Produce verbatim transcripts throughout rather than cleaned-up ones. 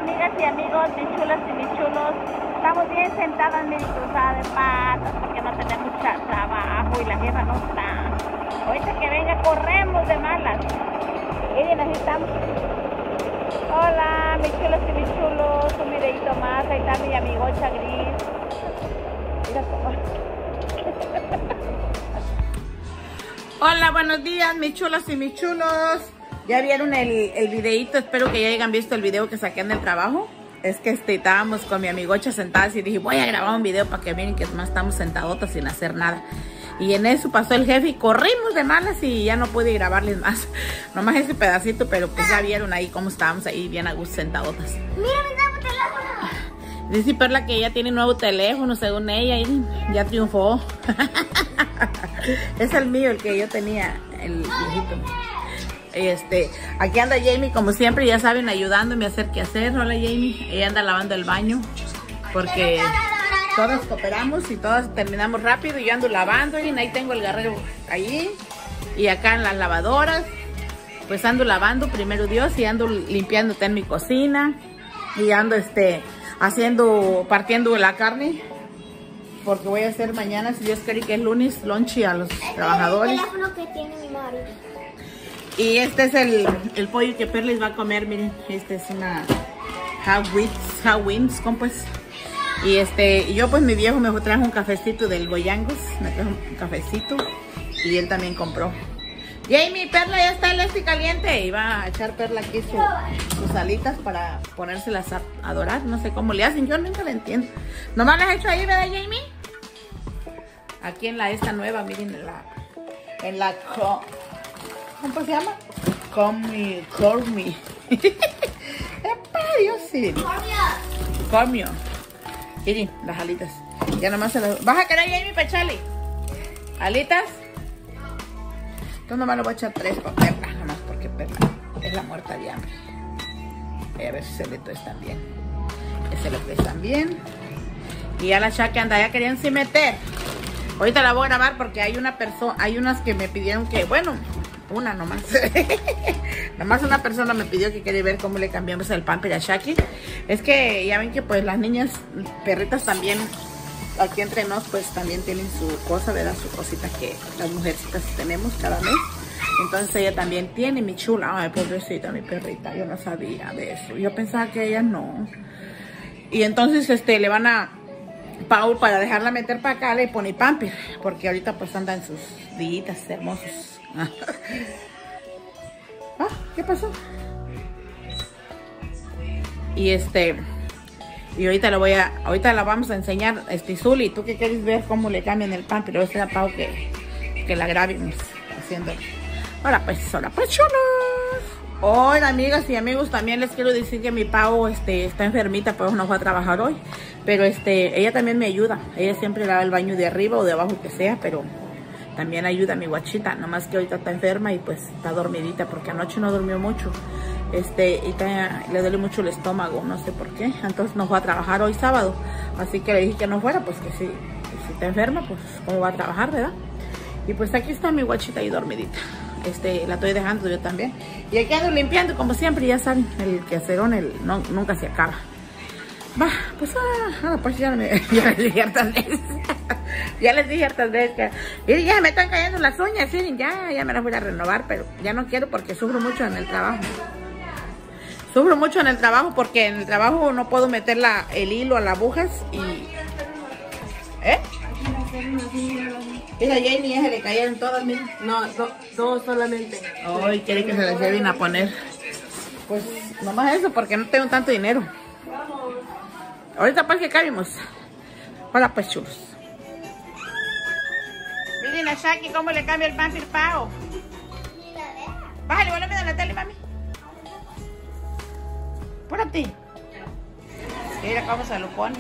amigas y amigos, mis chulas y mis chulos. Estamos bien sentadas, mi cruzada de patas, porque no tenemos mucho trabajo y la jefa no está. Ahorita que venga, corremos de malas. Miren, así estamos. Hola, mis chulos y mis chulos. Un videito más. Ahí está mi amigocha gris. Mira cómo. Hola, buenos días, mis chulos y mis chulos. Ya vieron el, el videito, espero que ya hayan visto el video que saqué en el trabajo. Es que este, estábamos con mi amigocha sentadas y dije, voy a grabar un video para que miren que más estamos sentadotas sin hacer nada. Y en eso pasó el jefe y corrimos de malas y ya no pude grabarles más. Nomás ese pedacito, pero pues ya vieron ahí cómo estábamos ahí bien a gusto sentadotas. Mira, mi nuevo teléfono. Dice Perla que ella tiene nuevo teléfono, según ella, y ya triunfó. Es el mío, el que yo tenía, el viejito. Este, aquí anda Jamie como siempre, ya saben, ayudándome a hacer qué hacer. Hola Jamie, ella anda lavando el baño porque todas cooperamos y todas terminamos rápido. Y yo ando lavando y ahí tengo el garrero ahí y acá en las lavadoras pues ando lavando, primero Dios, y ando limpiando en mi cocina y ando este haciendo, partiendo la carne porque voy a hacer mañana, si Dios quiere, que es lunes, lunch a los trabajadores. El teléfono que tiene mi marido. Y este es el, el pollo que Perlis va a comer, miren. Este es una Hawins, pues. Y este, yo pues mi viejo me trajo un cafecito del Boyangus, me trajo un cafecito y él también compró. Jamie, Perla ya está el este caliente. Y va a echar Perla aquí su, sus alitas para ponérselas a, a dorar. No sé cómo le hacen, yo nunca lo entiendo. ¿Nomás las he hecho ahí, verdad, Jamie? Aquí en la esta nueva, miren, en la... En la ¿cómo se llama? Comi, Cormi. ¡Epa, Dios sí! Cormio. Miren, las alitas. Ya nomás se las... ¿Vas a querer, Jamie, para echarle? ¿Alitas? Entonces nomás le voy a echar tres para Perla, nomás porque Perla es la muerta de hambre. Voy a ver si se le tuestan bien. Que se le tuestan bien. Y ya la chaque anda, ya querían sin meter. Ahorita la voy a grabar porque hay una persona, hay unas que me pidieron que, bueno, una nomás. Nomás una persona me pidió que quería ver cómo le cambiamos el pamper a Shaki. Es que ya ven que pues las niñas perritas también, aquí entre nos, pues también tienen su cosa, ¿verdad? Su cosita que las mujercitas tenemos cada mes. Entonces ella también tiene, mi chula. Ay, pobrecita, mi perrita, yo no sabía de eso. Yo pensaba que ella no. Y entonces este le van a... Paul, para dejarla meter para acá, le pone pamper, porque ahorita pues anda en sus días hermosos. Ah, ¿qué pasó? Y este, y ahorita lo voy a, ahorita la vamos a enseñar, este, Zuli, ¿tú qué quieres ver cómo le cambian el pamper? O sea, Pau, que, que la grabemos haciendo. Ahora pues, ahora pues, chulos. Hola, amigas y amigos, también les quiero decir que mi Pau este, está enfermita, pues no fue a trabajar hoy. Pero este, ella también me ayuda. Ella siempre lava el baño de arriba o de abajo, que sea, pero también ayuda a mi guachita. Nomás que ahorita está enferma y pues está dormidita porque anoche no durmió mucho. Este, y está, le duele mucho el estómago, no sé por qué. Entonces no fue a trabajar hoy sábado. Así que le dije que no fuera, pues que si, que si está enferma, pues cómo va a trabajar, ¿verdad? Y pues aquí está mi guachita ahí dormidita. Este, la estoy dejando yo también. Y aquí ando limpiando, como siempre, ya saben, el quehacerón, el, no, nunca se acaba. Va, pues, ah, pues ya, me, ya les dije hartas veces. Ya les dije hartas veces que... Y ya me están cayendo las uñas, ¿sí? ya, ya me las voy a renovar, pero ya no quiero porque sufro mucho en el trabajo. Sufro mucho en el trabajo porque en el trabajo no puedo meter la, el hilo a las agujas y... ¿Eh? Esa Jamie ya se le cayeron todas, miren. No, do, dos solamente. Ay, quiere que se las lleven a poner. Pues nomás eso, porque no tengo tanto dinero. Ahorita pues que cabimos. Hola pues, chulos. Miren a Shaki cómo le cambia el pamper Pau. Bájale, vuelve a la tele, mami. Pórate. Mira cómo se lo pone.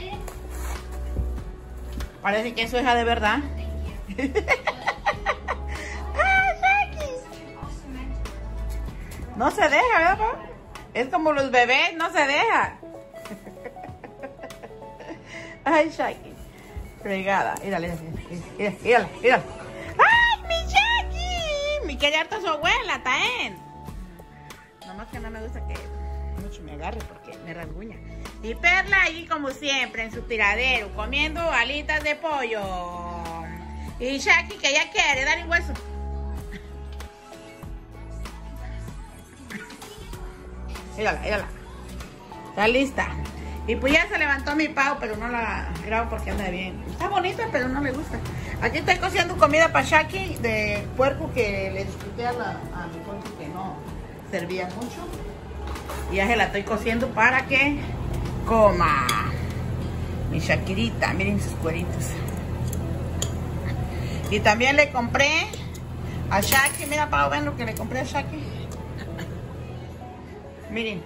Parece que eso es de verdad. ¡Ah, Shaki! No se deja, ¿verdad, Pau? Es como los bebés, no se deja. Ay, Shaki. Fregada. Mírale, mírale, mírale, mírale. ¡Ay, mi Shaki! Mi quería harta su abuela, Taen. Nomás que no me gusta que mucho me agarre porque me rasguña. Y Perla ahí como siempre en su tiradero, comiendo alitas de pollo. Y Shaki que ya quiere, dale un hueso. Mírala, mírala. Está lista. Y pues ya se levantó mi Pau, pero no la grabo porque anda bien. Está bonita, pero no me gusta. Aquí estoy cociendo comida para Shaki de puerco que le disfruté a, la, a mi puerco que no servía mucho. Y ya se la estoy cociendo para que coma. Mi Shakirita, miren sus cueritos. Y también le compré a Shaki, mira Pau, ven lo que le compré a Shaki. Miren.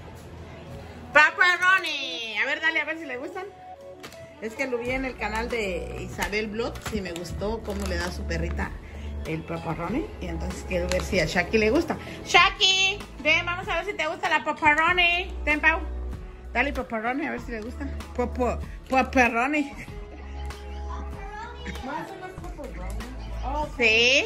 Pepperoni. A ver, dale, a ver si le gustan. Es que lo vi en el canal de Isabel Blot. Si me gustó cómo le da a su perrita el pepperoni. Y entonces quiero ver si a Shaki le gusta. Shaki, ven, vamos a ver si te gusta la pepperoni. Ten, Pau. Dale pepperoni, a ver si le gusta. Pepperoni. Sí.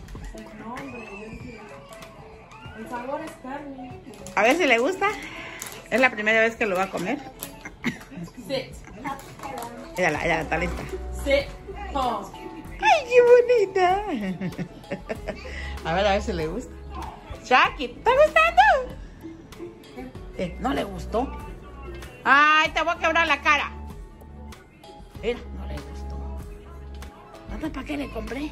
El sabor es carne. A ver si le gusta. Es la primera vez que lo va a comer. Sí. Mírala, ya está lista. Sí. Oh. ¡Ay, qué bonita! A ver, a ver si le gusta. Shaki, ¿te está gustando? Eh, no le gustó. ¡Ay, te voy a quebrar la cara! Mira, no le gustó. ¿No? ¿Para qué le compré?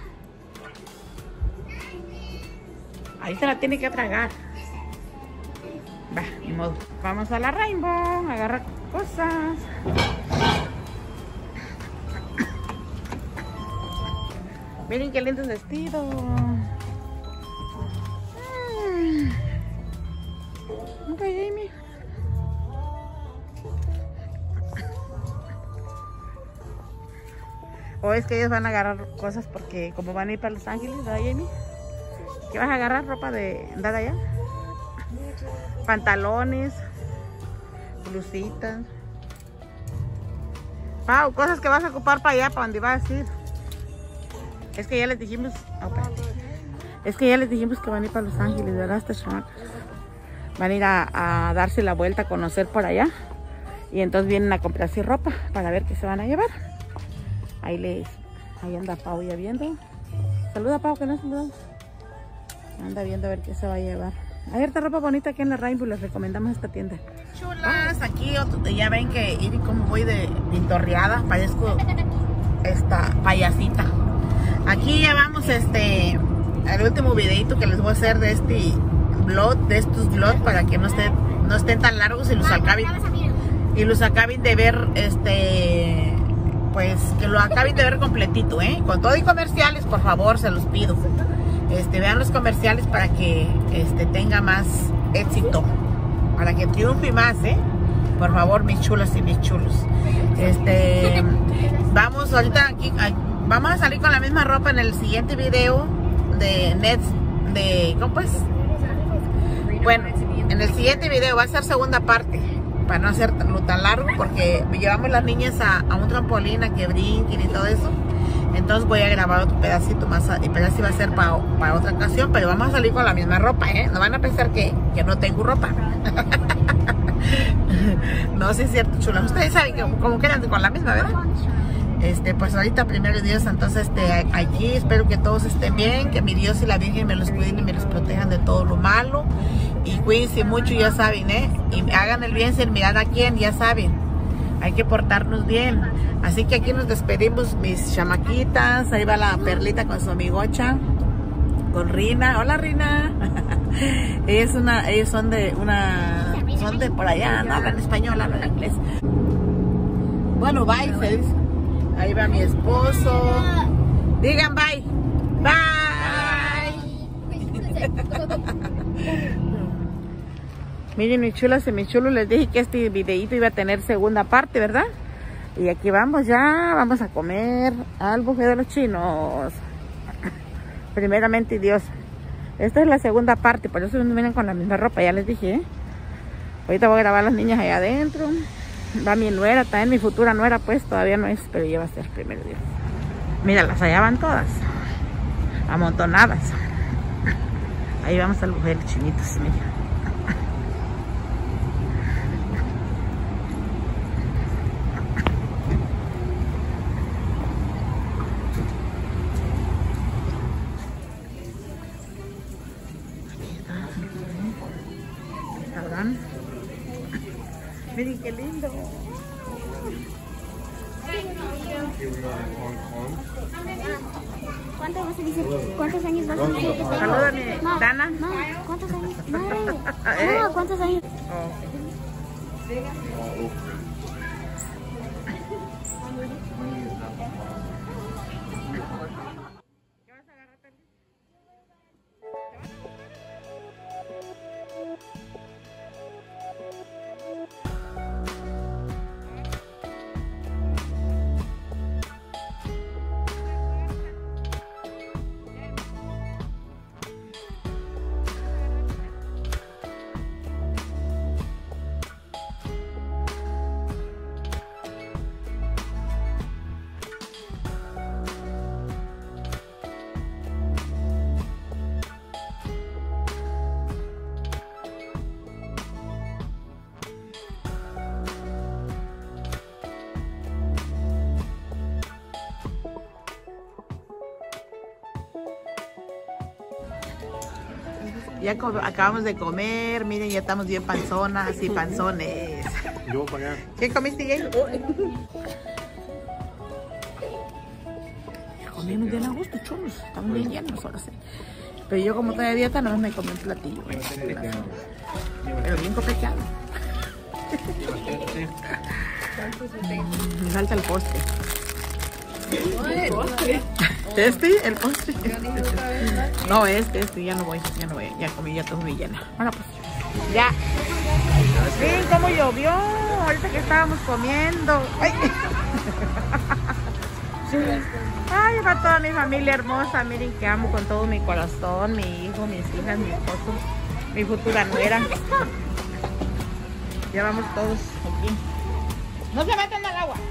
Ahí se la tiene que tragar. Va, ni modo. Vamos a la Rainbow, a agarrar cosas. Miren qué lindo vestido. Mm. Ok, Jamie. O es que ellos van a agarrar cosas porque como van a ir para Los Ángeles, ¿verdad, Jamie? ¿Qué vas a agarrar? ¿Ropa de andar allá? Pantalones, blusitas. Pau, cosas que vas a ocupar para allá, para donde vas a ir. Es que ya les dijimos... Oh, es que ya les dijimos que van a ir para Los Ángeles, ¿verdad? Estas chamacas van a ir a, a darse la vuelta, a conocer por allá. Y entonces vienen a comprarse ropa para ver qué se van a llevar. Ahí les... Ahí anda Pau ya viendo. Saluda, Pau, que no saludamos. Anda viendo a ver qué se va a llevar. Hay harta ropa bonita aquí en la Rainbow, les recomendamos esta tienda. Chulas, aquí ya ven que y como voy de pintorreada, parezco esta payasita. Aquí ya vamos este al último videito que les voy a hacer de este vlog, de estos vlogs para que no estén no estén tan largos y los acaben y los acaben de ver este pues que lo acaben de ver completito, eh, con todo y comerciales, por favor, se los pido. Este, vean los comerciales para que este, tenga más éxito, para que triunfe más, ¿eh? Por favor, mis chulas y mis chulos. Este, vamos ahorita aquí, vamos a salir con la misma ropa en el siguiente video de Nets, de, ¿cómo pues? Bueno, en el siguiente video va a ser segunda parte, para no hacerlo tan largo, porque llevamos las niñas a, a un trampolín, a que brinquen y todo eso. Entonces voy a grabar otro pedacito más, pero así va a ser para, para otra ocasión, pero vamos a salir con la misma ropa, ¿eh? No van a pensar que, que no tengo ropa. No, sí es cierto, chulas. Ustedes saben que como quedan con la misma, ¿verdad? Este, pues ahorita primero Dios, entonces este, aquí espero que todos estén bien, que mi Dios y la Virgen me los cuiden y me los protejan de todo lo malo. Y cuídense mucho, ya saben, ¿eh? Y hagan el bien sin mirar a quién, ya saben. Hay que portarnos bien. Así que aquí nos despedimos, mis chamaquitas. Ahí va la Perlita con su amigocha, con Rina. Hola, Rina. Ellos, una, ellos son de una... Son de por allá, no hablan español, hablan inglés. Bueno, bye, se dice. Ahí va mi esposo. Digan bye. Bye. Miren, mis chulas y mis chulos, les dije que este videito iba a tener segunda parte, ¿verdad? Y aquí vamos ya, vamos a comer al buffet de los chinos. Primeramente Dios. Esta es la segunda parte, por eso no vienen con la misma ropa, ya les dije, ¿eh? Ahorita voy a grabar a las niñas allá adentro. Va mi nuera, también mi futura nuera, pues todavía no es, pero ya va a ser primero Dios. Míralas, allá van todas, amontonadas. Ahí vamos al buffet de los chinitos, mira. Miren qué lindo. ¿Cuántos vas a decir? ¿Cuántos años vas a decir? Salúdame, Dana. No, ¿cuántos años? No, Eh. no, ¿cuántos años? Oh. Ya acabamos de comer, miren, ya estamos bien panzonas y panzones. Yo para allá. ¿Qué comiste, Jay? Comimos bien a gusto, chulos. Estamos bien llenos ahora sí. Pero yo como todavía dieta, no me comí un platillo. Pero bien copeteado. Me falta el postre. ¿Este? ¿El postre? No, este, este, ya no voy, ya no voy, ya comí, ya todo muy llena. Bueno, pues, ya. Miren cómo llovió, ahorita que estábamos comiendo. Ay, Ay va toda mi familia hermosa, miren que amo con todo mi corazón, mi hijo, mis hijas, mi esposo, mi futura nuera. Ya vamos todos aquí. No se metan al agua.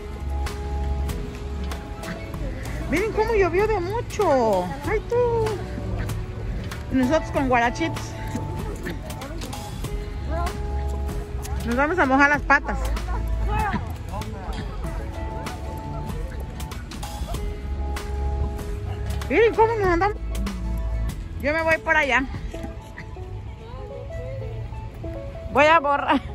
Miren cómo llovió de mucho. Ay, tú. Y nosotros con guarachitos. Nos vamos a mojar las patas. Miren cómo nos andamos. Yo me voy por allá. Voy a borrar.